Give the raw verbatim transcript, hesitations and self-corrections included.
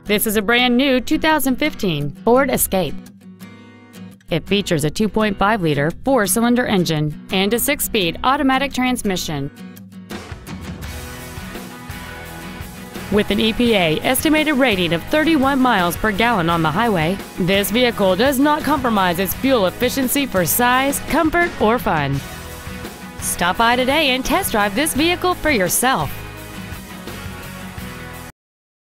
This is a brand new two thousand fifteen Ford Escape. It features a two point five liter four-cylinder engine and a six-speed automatic transmission. With an E P A estimated rating of thirty-one miles per gallon on the highway, this vehicle does not compromise its fuel efficiency for size, comfort, or fun. Stop by today and test drive this vehicle for yourself.